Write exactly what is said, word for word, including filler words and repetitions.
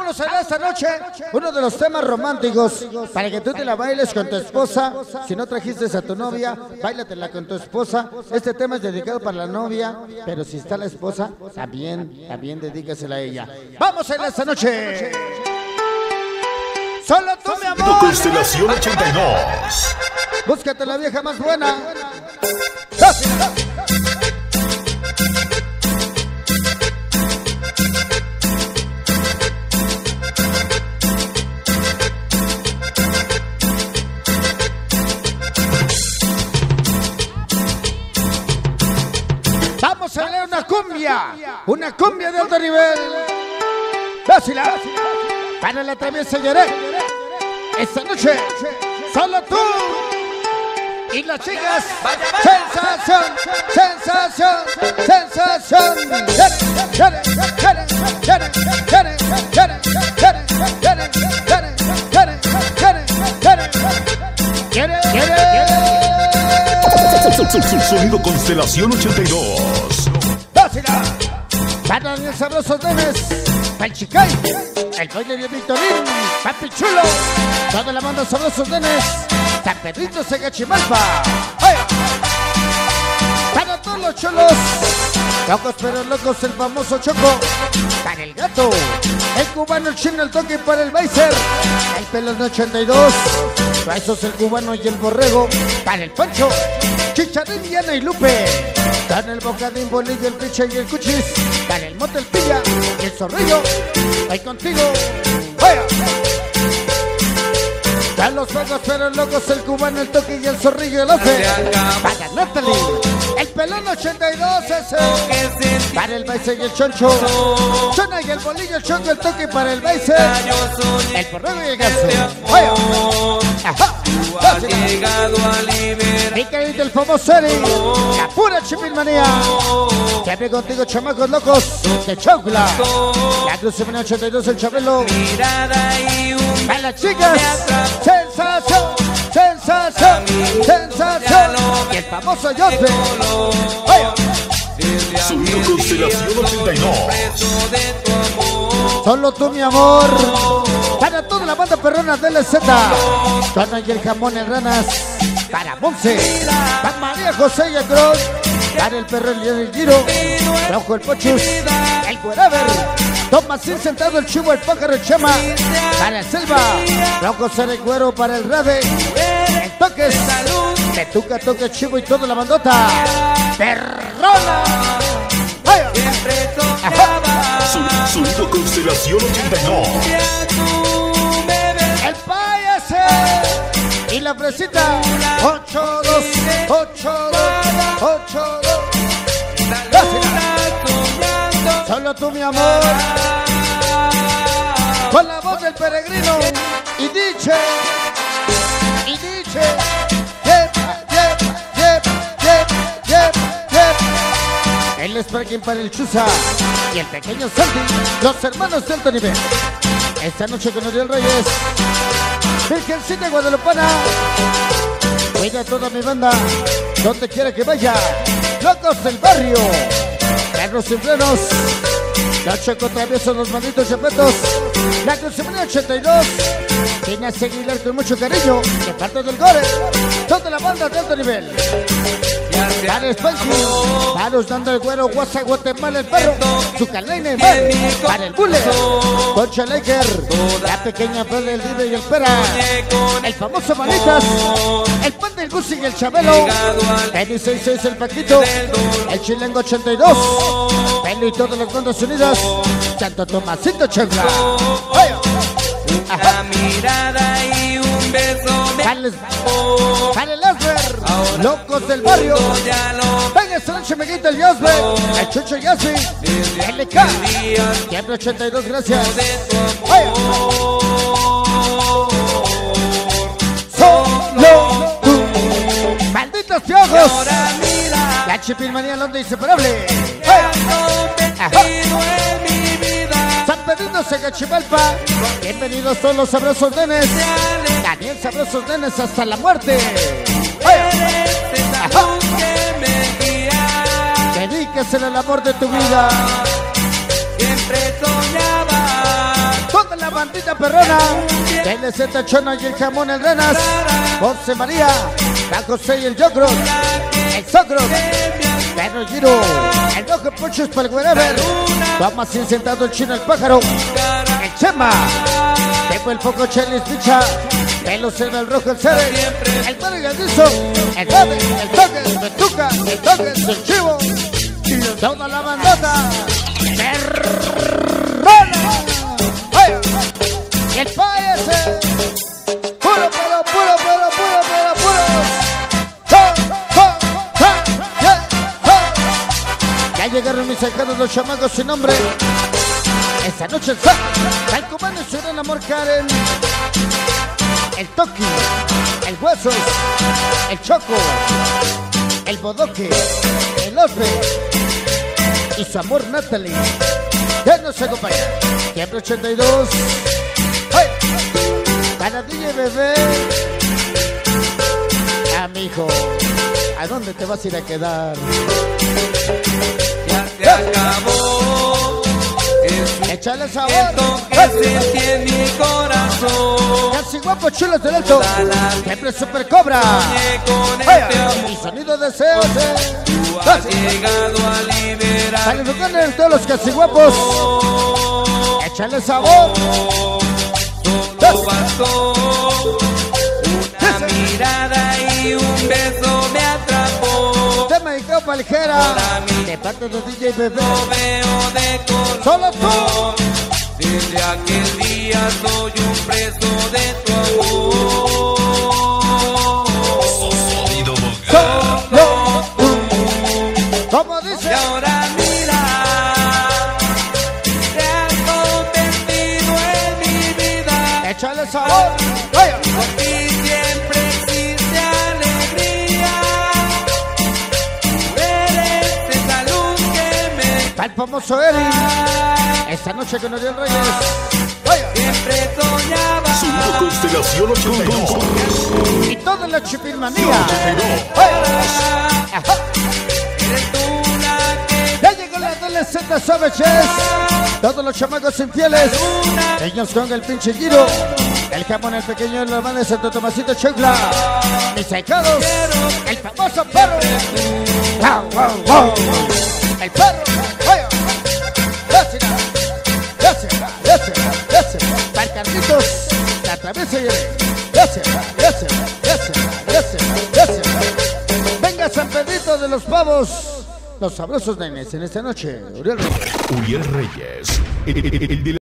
Vamos a ver esta noche uno de los temas románticos para que tú te la bailes con tu esposa. Si no trajiste a tu novia, bailatela con tu esposa. Este tema es dedicado para la novia, pero si está la esposa, también, también dedícasela a ella. Vamos a ver esta noche. Solo tú, mi amor. Constelación ochenta y dos. Búscate la vieja más buena. Vamos a ver una cumbia. Una cumbia de alto nivel. Dásela. Para la traviesa lloré. Esta noche, solo tú y las chicas. Sensación, sensación, sensación. Quiere, quiere, quiere, quiere, quiere, quiere, quiere, quiere, quiere, quiere, quiere, quiere, quiere. Sonido Constelación ochenta y dos. Dásela. Para los sabrosos nenes. Para el Chicay, el baile de Victorín, Papi Chulo, toda la banda sabrosos nenes, San Pedrito Segachimalpa. ¡Ay! Para todos los cholos, locos pero locos, el famoso Choco, para el gato, el cubano, el chino, el toque para el Weiser, el pelón ochenta y dos, Esos el cubano y el borrego, para el Pancho, Chicharín, Diana y Lupe, para el bocadín, bolillo, el picha y el cuchis, para el mote, el pilla y el zorrillo. Voy contigo, vaya. Para los vagos pero locos, el cubano, el toque y el zorrillo, el ofe. Para Natalie, el pelón ochenta y dos ese. Para el Baiser y el choncho, Chona y el bolillo, el chonco, el toque para el Baiser, el porrero y el gaso. Vaya. Ajá. Has llegado a liberar. Mi querido el famoso Eri, la pura chipilmanía. Siempre contigo, chamacos locos de Chocla. La Cruz ochenta y dos, el Chabelo. Mirada y un Para las chicas, sensación, sensación, sensación. Y el famoso José. Sonido Constelación ochenta y dos. Solo tú, mi amor. Para toda la banda perrona de L Z. Tona y el jamón en ranas. Para Monse. Para María José y el Cross. Para el perro y el giro. Rojo el Pochus. El Gueraver. Tomasín sentado, el chivo, el pájaro, el chema. Para el Selva. Rojo ser el güero para el Rade. El Toques. Petuca, Toque, chivo y toda la bandota. Perrona. Sonido Constelación ochenta y dos. El Payase y la fresita. ocho dos, ocho dos, ocho dos. Solo tú, mi amor. Con la voz del peregrino. Y dice, y dice, yepa, yepa, yepa, yepa, yepa, yepa. El sparking para el Chuza y el pequeño Santi, los hermanos de alto nivel. Esta noche con Oriol Reyes, Virgencita Guadalupana. Cuida a toda mi banda, donde quiera que vaya. Locos del barrio, perros sin frenos, los Choco Traviesos, los malditos chapetos. La Crucimanía ochenta y dos, viene a seguirle con mucho cariño, de parte del Gore, toda la banda de alto nivel. Para el Spanky, para los dando el güero, Guasa, Guatemala, el perro, su Calaina y Mar, para el Bule, Concha Laker, la pequeña Fede, el Vive y el Pera, el famoso Manitas, el Pan del Gusi y el Chabelo, Penny sesenta y seis, el Paquito, el Chilengo ochenta y dos, Penny y todas las bandas unidas, Santo Tomasito Chocla. Una mirada y un beso. Para el Asber, locos del barrio. Venga esta noche, me quita el Yosbe, el Chucho Yossi, L K, siempre ochenta y dos, gracias. Solo tú. Malditos piojos. La chipilmanía, Londra inseparable. San Pedrito Segachimalpa. Bienvenidos todos los sabrosos nenes. Daniel Sabrosos Nenes hasta la muerte. Dedíquesele al amor de tu vida. Siempre soñaba Toda la la bandita perrona. El de Z Chona y el jamón el Renas. José María, la José y el Yocro. El Socro. Perro Giro. El Rojo Puchos para el Wherever. Vamos sin sentado el Chino el Pájaro. El Chema. Tengo el Poco Chelis Picha. El Lucero el Rojo el Cere. El Padre Gandizo. El Padre, el Toque, el Tuca, el Toque, el Chivo. Toda la bandota. Perrona. Y el paese. Puro, puro, puro, puro, puro, puro, puro. ¡Oh, oh, oh, yeah, oh! Ya llegaron mis sacados los chamacos sin nombre. Esta noche el sol. El cubano y su gran amor Karen. El Toki. El Huesos. El Choco. El Bodoque. El Osbe. Y su amor Natalie. Ya nos acompaña. Siempre ochenta y dos. ¡Hey! Para D J Bebé. Amigo, ¿a dónde te vas a ir a quedar? Ya se acabó. Échale sabor. Esto que sentí en mi corazón. Casi guapo, chulos del alto. Siempre super cobra. Con Hey, este amor. y sonido deseos. Tú has llegado a liberar. Saludos a todos los casi guapos. Échale sabor. Solo bastó una mirada y un beso me atrapó. Tema y copa ligera. De parte de D J Bebé. No veo de color. Solo tú. Desde aquel día soy un preso de tu amor. Solo tú. Como Y dice. ahora mira, te has convertido en mi vida. Échale sabor. Vaya. Por ti siempre existe alegría. Tú eres esa luz que me Al famoso Eri. Esta noche con Oriol Reyes. Vaya. siempre soñaba. Sonido Constelación ochenta y dos. Y toda la chipilmanía. Vaya. Ajá. Eres tú la que Ya llegó la adolescente Sabeches. Todos los chamacos infieles. Ellos con el pinche giro. El jamón, el pequeño, el hermano de Santo Tomasito Chocla. Mis secados. El famoso perro. Wow, wow, wow. El perro. Vaya. Gracias. Gracias. Gracias. Gracias. Para Carlitos. La traviesa y el. Gracias. Gracias. Gracias. Gracias. Gracias. Venga San Pedrito de los Pavos. Los sabrosos nenes en esta noche. Uriel Reyes. Uriel Reyes. El, el- el de